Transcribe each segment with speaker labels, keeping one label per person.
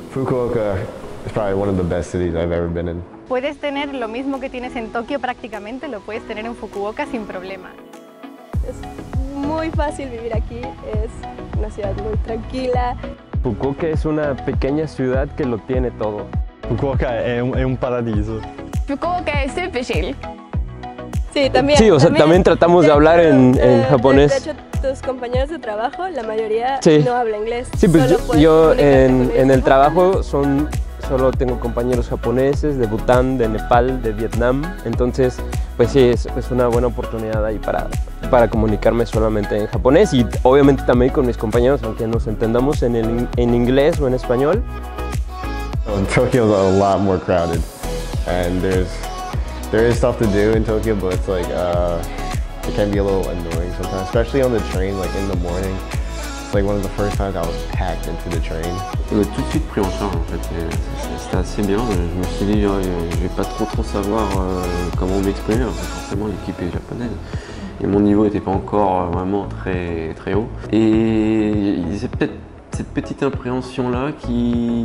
Speaker 1: Fukuoka is probably one of the best cities I've ever been in.
Speaker 2: Puedes tener lo mismo que tienes en Tokio prácticamente, lo puedes tener en Fukuoka sin problema.
Speaker 3: Es muy fácil vivir aquí, es una ciudad muy tranquila.
Speaker 4: Fukuoka es una pequeña ciudad que lo tiene todo.
Speaker 5: Fukuoka è un paradiso.
Speaker 6: Fukuoka es super chill.
Speaker 3: Sí, también.
Speaker 4: Sí, o sea, también tratamos de hablar en japonés.
Speaker 3: De hecho, tus compañeros de trabajo, la mayoría
Speaker 4: Sí.
Speaker 3: no habla inglés.
Speaker 4: Sí, pues
Speaker 3: Solo
Speaker 4: yo
Speaker 3: puedes comunicarte con
Speaker 4: en el
Speaker 3: ellos.
Speaker 4: trabajo solo tengo compañeros japoneses de Bután, de Nepal, de Vietnam, entonces pues sí, es una buena oportunidad ahí para comunicarme solamente en japonés y obviamente también con mis compañeros, aunque nos entendamos en inglés o en español.
Speaker 1: Tokyo is a lot more crowded, and there is stuff to do in Tokyo, but it's like it can be a little annoying sometimes, especially on the train, like in the morning. It's like one of the first times I was packed into the train.
Speaker 7: On m'a tout de suite pris en charge en fait, c'était assez bien. Je me suis dit, je vais pas trop savoir comment m'exprimer, parce que forcément l'équipe est japonaise. Et mon niveau n'était pas encore vraiment très haut. Et c'est peut-être cette petite appréhension-là qui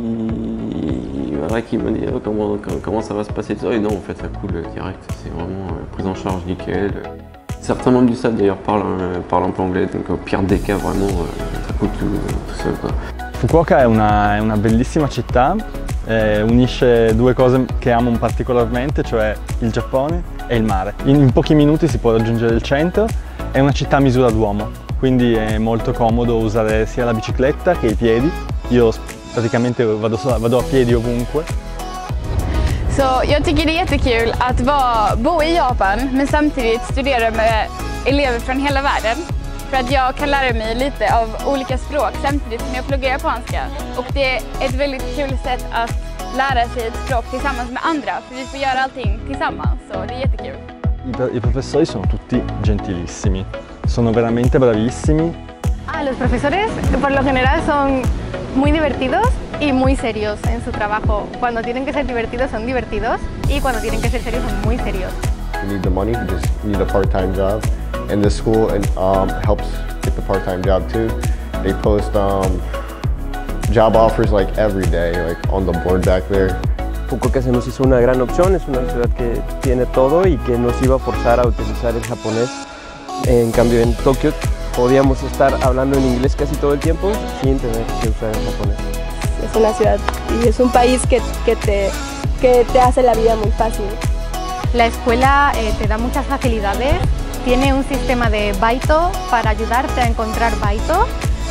Speaker 7: me dit comment ça va se passer. Et non, en fait, ça coule direct. C'est vraiment prise en charge nickel. Certains membres du staff d'ailleurs parlent un peu anglais, donc au pire des cas, vraiment, ça coule tout seul, quoi.
Speaker 5: Fukuoka è una bellissima città, unisce due cose che amo particolarmente, cioè il Giappone e il mare. In pochi minuti si può raggiungere il centro, è una città a misura d'uomo, quindi è molto comodo usare sia la bicicletta che i piedi. Io praticamente vado a piedi ovunque.
Speaker 6: Så jag tycker det är jättekul att bo i Japan men samtidigt studera med elever från hela världen. För att jag kan lära mig lite av olika språk samtidigt som jag pluggar japanska. Och det är ett väldigt kul sätt att lära sig ett språk tillsammans med andra. För vi får göra allting tillsammans, så det är jättekul.
Speaker 5: I professori sono tutti gentilissimi, sono veramente bravissimi.
Speaker 2: Los profesores por lo general son muy divertidos y muy serios en su trabajo. Cuando tienen que ser divertidos son divertidos y cuando tienen que ser serios son muy serios.
Speaker 1: You need the money, you just need a part-time job. And this school helps get the part-time job too. They post job offers like every day, like on the board back there.
Speaker 4: Fukuoka se nos hizo una gran opción, es una ciudad que tiene todo y que nos iba a forzar a utilizar el japonés. En cambio en Tokio podíamos estar hablando en inglés casi todo el tiempo sin tener que usar el japonés.
Speaker 3: Es una ciudad y es un país que te hace la vida muy fácil.
Speaker 2: La escuela te da muchas facilidades, tiene un sistema de baito para ayudarte a encontrar baito.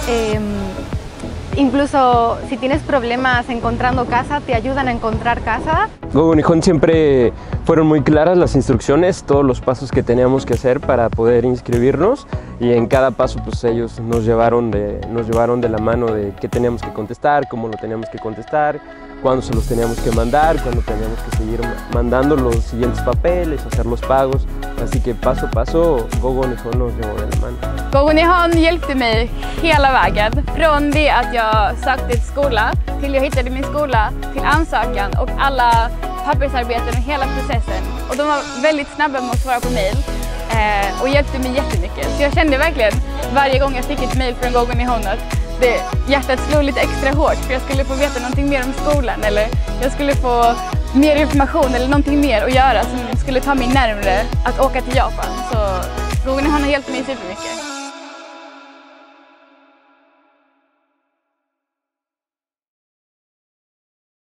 Speaker 2: Incluso si tienes problemas encontrando casa, te ayudan a encontrar casa.
Speaker 4: Gogo Nihon siempre fueron muy claras las instrucciones, todos los pasos que teníamos que hacer para poder inscribirnos y en cada paso pues ellos nos llevaron de la mano de qué teníamos que contestar, cómo lo teníamos que contestar, cuándo se los teníamos que mandar, cuándo teníamos que seguir mandando los siguientes papeles, hacer los pagos, así que paso a paso Gogo Nihon nos llevó de la mano.
Speaker 6: Gogo Nihon hjälpte mig hela vägen. Från det att jag sökte till skola, till jag hittade min skola, till ansökan och alla pappersarbeten och hela processen. Och de var väldigt snabba med att svara på mejl och hjälpte mig jättemycket. Så jag kände verkligen varje gång jag fick ett mejl från Gogo Nihon att hjärtat slog lite extra hårt för jag skulle få veta någonting mer om skolan eller jag skulle få mer information eller någonting mer att göra som skulle ta mig närmare att åka till Japan. Så Gogo Nihon har hjälpt mig supermycket.